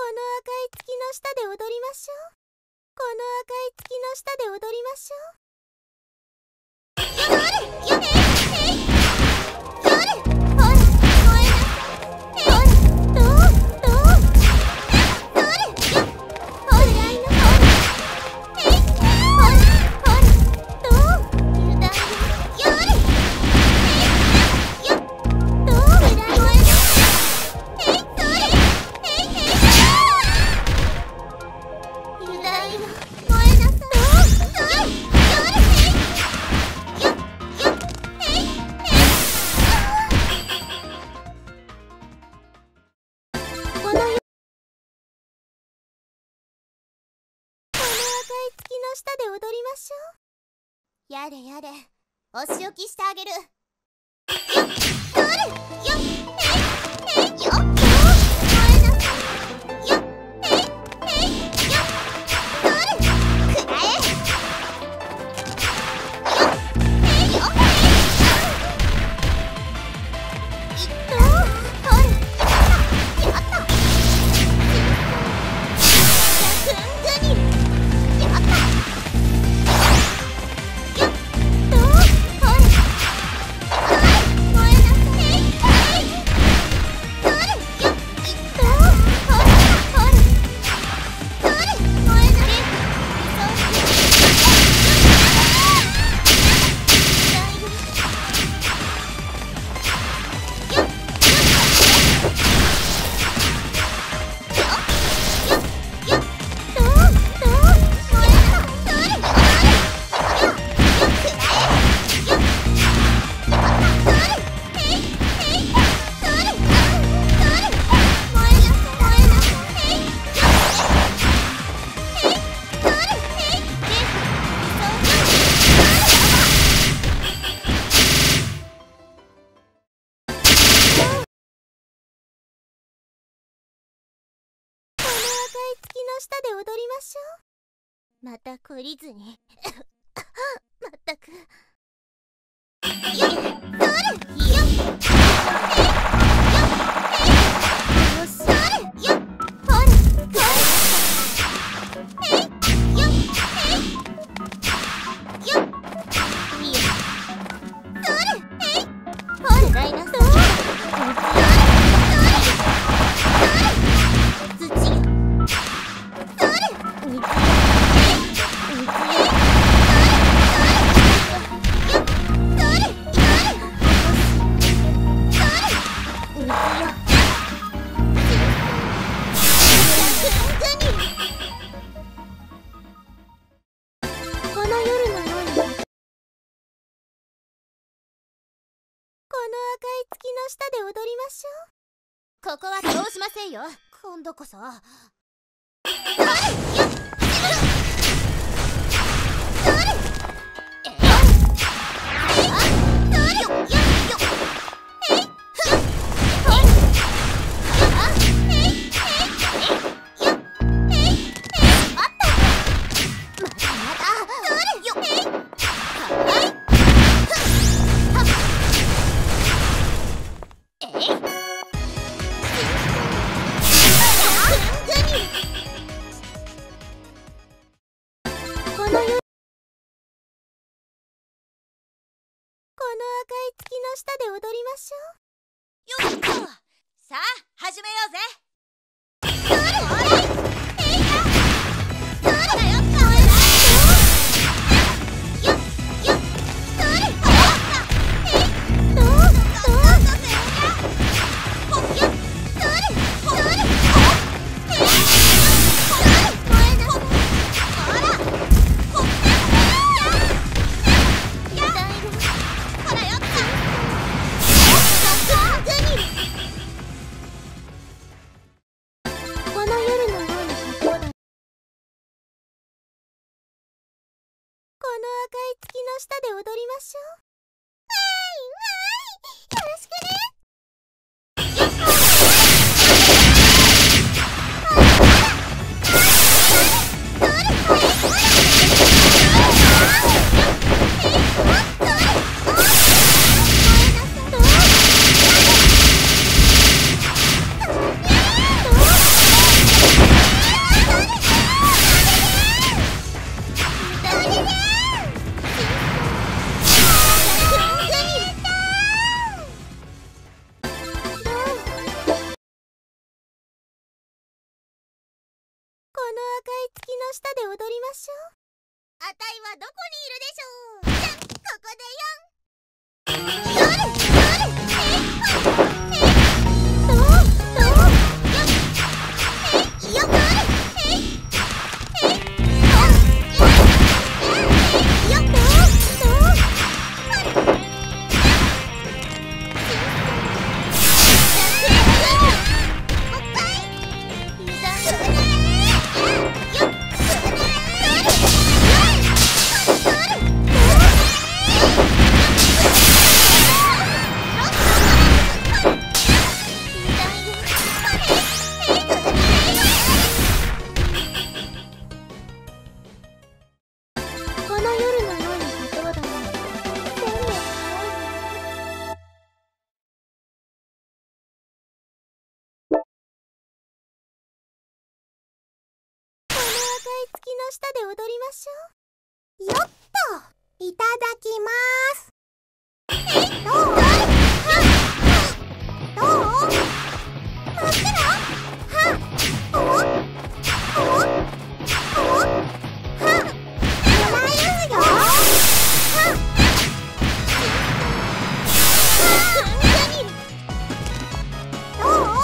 赤い月の下で踊りましょう。この赤い月の下で踊りましょう。下で踊りましょう。やれやれ、お仕置きしてあげる。月の下で踊りましょう。また懲りずにまったく。月の下で踊りましょう。ここは通しませんよ。今度こそ。この赤い月の下で踊りましょう。よっと、さあ始めようぜ。この赤い月の下で踊りましょう。よろしくね。 付きの下で踊りましょう。あたいはどこにいるでしょう。じゃここでこの夜のようにどうだろう。月の下で踊りましょう。よっと、いただきます。どう？どう？真っ暗？はお？お？お？はもらえるよ。どう？